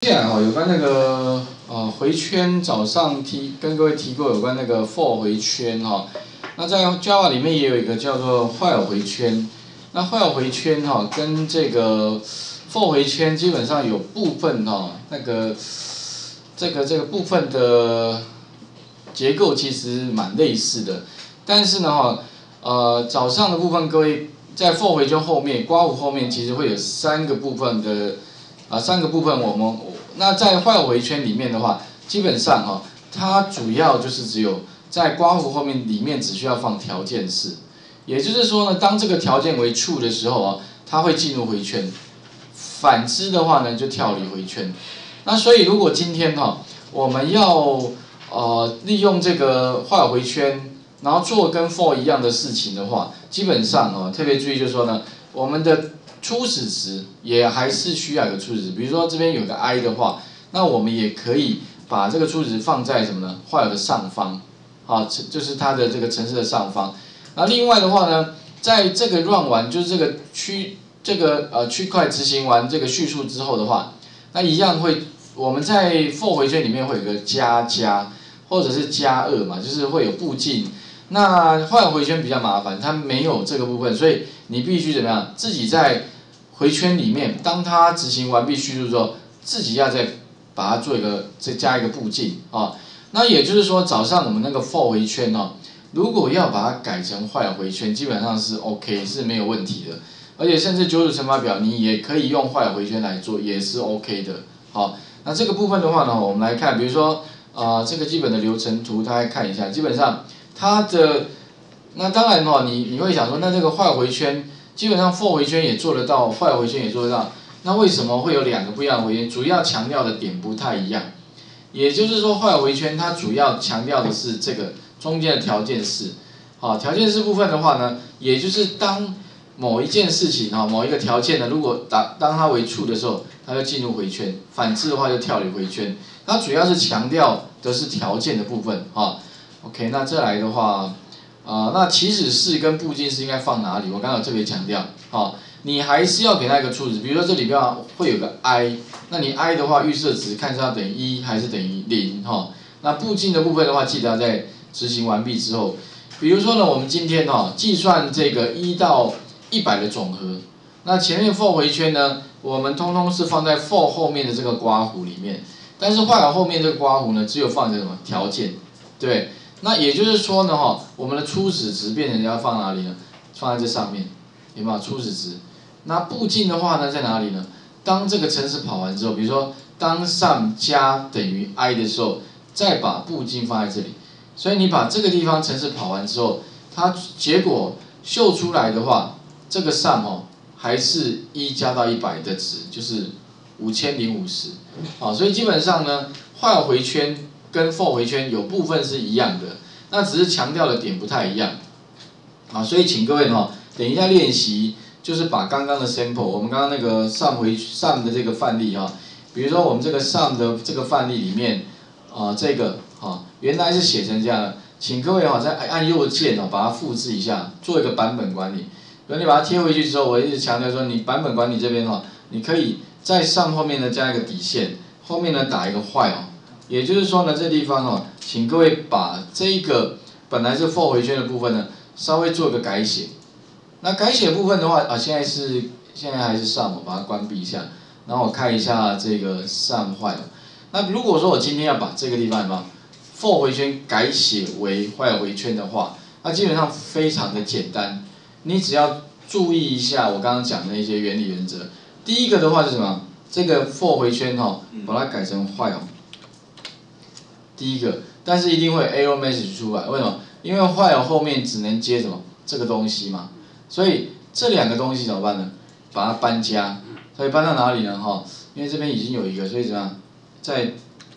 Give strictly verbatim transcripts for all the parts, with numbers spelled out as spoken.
接下来哈，有关那个呃回圈，早上提跟各位提过有关那个 for 回圈哈。那在 Java 里面也有一个叫做 while 回圈。那 while 回圈哈，跟这个 for 回圈基本上有部分哈，那个这个这个部分的结构其实蛮类似的。但是呢哈，呃早上的部分各位在 for 回圈后面，刮弧后面其实会有三个部分的。 啊，三个部分我们那在while回圈里面的话，基本上哈、哦，它主要就是只有在刮弧后面里面只需要放条件式，也就是说呢，当这个条件为 true 的时候啊，它会进入回圈，反之的话呢就跳离回圈。那所以如果今天哈、哦，我们要呃利用这个while回圈，然后做跟 for 一样的事情的话，基本上哦，特别注意就是说呢，我们的 初始值也还是需要有个初始值，比如说这边有个 i 的话，那我们也可以把这个初始值放在什么呢 ？while 的上方，啊，就是它的这个程式的上方。那另外的话呢，在这个 run 完，就是这个区这个呃区块执行完这个叙述之后的话，那一样会我们在 for 回圈里面会有个加加或者是加二嘛，就是会有步进。 那while回圈比较麻烦，它没有这个部分，所以你必须怎么样？自己在回圈里面，当它执行完毕叙述之后，自己要再把它做一个再加一个步进啊。那也就是说，早上我们那个 for 回圈哦，如果要把它改成while回圈，基本上是 OK 是没有问题的，而且甚至九组乘法表你也可以用while回圈来做，也是 OK 的。好，那这个部分的话呢，我们来看，比如说呃这个基本的流程图，大家看一下，基本上。 它的那当然哦，你你会想说，那这个while回圈基本上 for 回圈也做得到，while回圈也做得到，那为什么会有两个不一样的回圈？主要强调的点不太一样。也就是说while回圈它主要强调的是这个中间的条件式。好，条件式部分的话呢，也就是当某一件事情哈，某一个条件呢，如果当当它为 true 的时候，它就进入回圈；反之的话就跳离回圈。它主要是强调的是条件的部分哈。 OK， 那再来的话，呃，那起始式跟步进式应该放哪里？我刚刚有特别强调，好、哦，你还是要给它一个初始，比如说这里边会有个 i， 那你 i 的话预设值看是要等于一还是等于零哈、哦。那步进的部分的话，记得要在执行完毕之后，比如说呢，我们今天哈、哦、计算这个一到一百的总和，那前面 for 回圈呢，我们通通是放在 for 后面的这个刮弧里面，但是while后面这个刮弧呢，只有放在什么条件，对。 那也就是说呢，哈，我们的初始值变成要放哪里呢？放在这上面，有没有初始值？那步进的话呢，在哪里呢？当这个程式跑完之后，比如说当 sum 加等于 i 的时候，再把步进放在这里。所以你把这个地方程式跑完之后，它结果秀出来的话，这个 sum 哦还是一加到一百的值，就是五千零五十。好，所以基本上呢，while回圈。 跟 for 回圈有部分是一样的，那只是强调的点不太一样，啊，所以请各位哈，等一下练习就是把刚刚的 sample， 我们刚刚那个 sum 回 sum 的这个范例哈，比如说我们这个 sum 的这个范例里面，啊，这个哈原来是写成这样的，请各位哈再按右键哦把它复制一下，做一个版本管理。如果你把它贴回去之后，我一直强调说你版本管理这边哈，你可以在 sum 后面呢加一个底线，后面呢打一个while。 也就是说呢，这地方哦，请各位把这一个本来是 for 回圈的部分呢，稍微做个改写。那改写部分的话啊，现在是现在还是 sum， 我把它关闭一下，然后我看一下这个 sum while。那如果说我今天要把这个地方什么 for 回圈改写为 while 回圈的话，那基本上非常的简单，你只要注意一下我刚刚讲的那些原理原则。第一个的话是什么？这个 for 回圈哈、哦，把它改成 while。 第一个，但是一定会 error message 出来，为什么？因为 while 后面只能接什么这个东西嘛，所以这两个东西怎么办呢？把它搬家，所以搬到哪里呢？哈，因为这边已经有一个，所以怎么样？在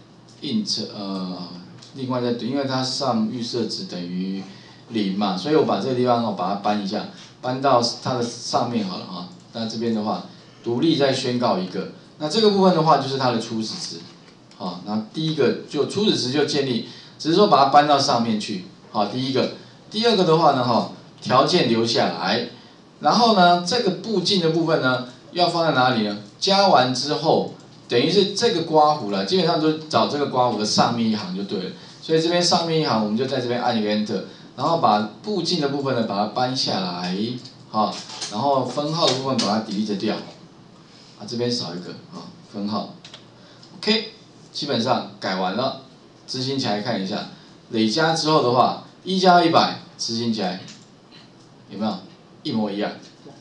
int 呃，另外再因为它上预设值等于零嘛，所以我把这个地方哦把它搬一下，搬到它的上面好了哈。那这边的话，独立再宣告一个，那这个部分的话就是它的初始值。 好，那第一个就初始值就建立，只是说把它搬到上面去。好，第一个，第二个的话呢，哈，条件留下来，然后呢，这个步进的部分呢，要放在哪里呢？加完之后， 等于是这个刮弧了，基本上就找这个刮弧的上面一行就对了。所以这边上面一行，我们就在这边按一个 Enter， 然后把步进的部分呢把它搬下来，好，然后分号的部分把它 delete 掉，啊这边少一个啊分号 ，OK， 基本上改完了，执行起来看一下，累加之后的话，一加一百执行起来有没有一模一样？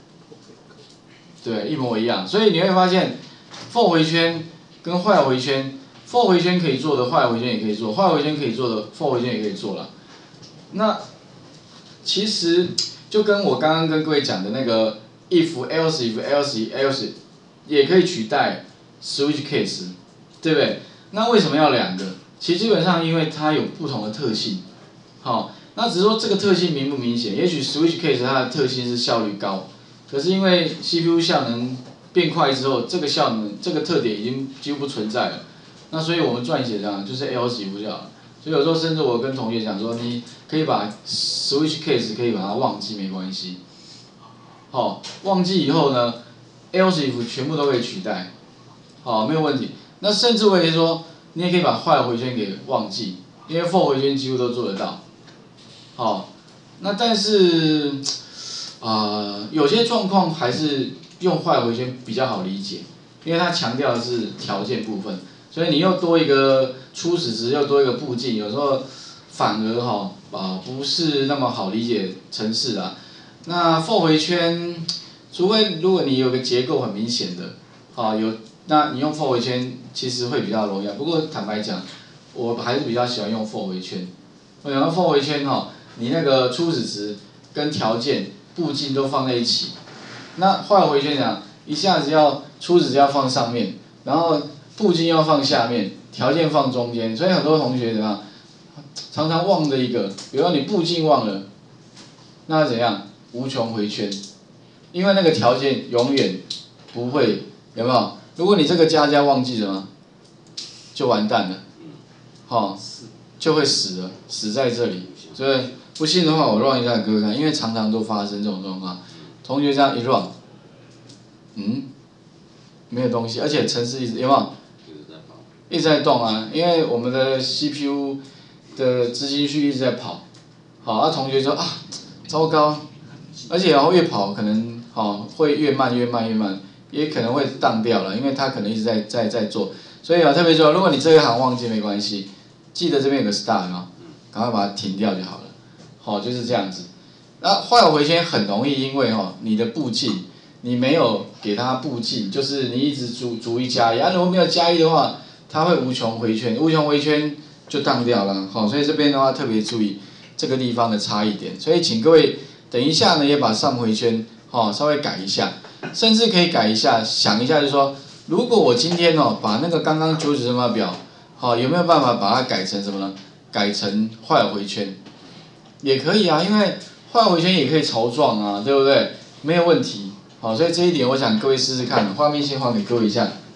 对，一模一样。所以你会发现 ，for 回圈跟 while 回圈 ，for 回圈可以做的 while 回圈也可以做 ，while 回圈可以做的 for 回圈也可以做了。那其实就跟我刚刚跟各位讲的那个 if else if else else 也可以取代 switch case， 对不对？那为什么要两个？其实基本上因为它有不同的特性，好，那只是说这个特性明不明显？也许 switch case 它的特性是效率高。可是因为 C P U 效能变快之后，这个效能这个特点已经几乎不存在了。那所以我们撰写这样就是 else if 就好了。所以有时候甚至我跟同学讲说，你可以把 switch case 可以把它忘记没关系。好、哦，忘记以后呢 ，else if 全部都可以取代，好、哦，没有问题。那甚至我也可以说，你也可以把while回圈给忘记，因为 for 回圈几乎都做得到。好、哦，那但是。呃，有些状况还是用while回圈比较好理解，因为它强调的是条件部分，所以你又多一个初始值，又多一个步进，有时候反而哈啊、呃、不是那么好理解程式啦。那 for 回圈，除非如果你有个结构很明显的，啊有，那你用 for 回圈其实会比较容易。不过坦白讲，我还是比较喜欢用 for 回圈。为什么 for 回圈哈？你那个初始值跟条件。步进都放在一起，那while回圈讲，一下子要初始要放上面，然后步进要放下面，条件放中间，所以很多同学怎样，常常忘的一个，比如说你步进忘了，那怎样无穷回圈，因为那个条件永远不会有没有？如果你这个加加忘记了吗？就完蛋了，好、哦，就会死了，死在这里，所以。不信的话，我 run 一下给各位看，因为常常都发生这种状况。同学这样一 run， 嗯，没有东西，而且程式一直有没有？一直在动啊，因为我们的 C P U 的执行序一直在跑。好，啊同学说啊，糟糕，而且然后越跑可能好会越慢越慢越慢，也可能会当掉了，因为它可能一直在在在做。所以啊，特别说，如果你这一行忘记没关系，记得这边有个 start 啊，赶快把它停掉就好了。好、哦，就是这样子。那while回圈很容易，因为哈、哦，你的步进你没有给它步进，就是你一直逐逐一加一，啊，如果没有加一的话，它会无穷回圈，无穷回圈就当掉了。好、哦，所以这边的话特别注意这个地方的差异点。所以请各位等一下呢，也把上回圈哦稍微改一下，甚至可以改一下，想一下就是说，如果我今天哦把那个刚刚九指乘法表，好、哦、有没有办法把它改成什么呢？改成while回圈。也可以啊，因为while回圈也可以槽撞啊，对不对？没有问题。好，所以这一点我想各位试试看，画面先还给各位一下。